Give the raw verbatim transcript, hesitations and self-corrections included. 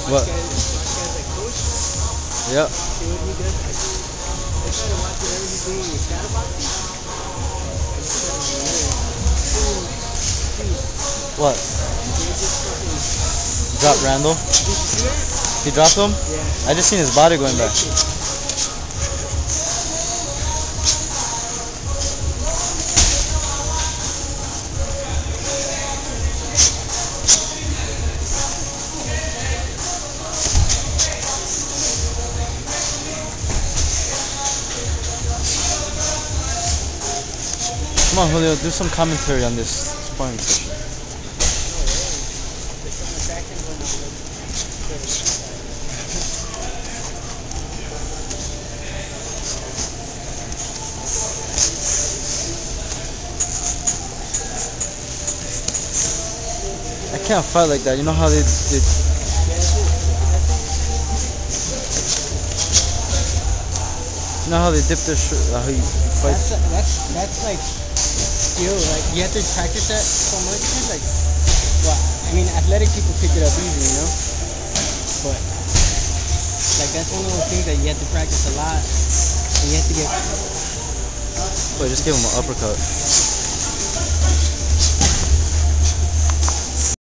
What? Guys, guys like coach. Yeah. See what he does? I, I try to watch whatever he's doing in shadow boxing. I just try to learn. Dude, dude. What? He just fucking. Drop Randall? Did you see that? He dropped him? Yeah. I just seen his body going back. Come on, Julio, do some commentary on this sparring session. I can't fight like that. You know how they, they you know how they dip their shirt, uh, how you fight. That's that's that's like skill. Like you have to practice that so much. It's like, well, I mean, athletic people pick it up easy, you know. But like that's one of those things that you have to practice a lot, and you have to get. Wait, just give him an uppercut.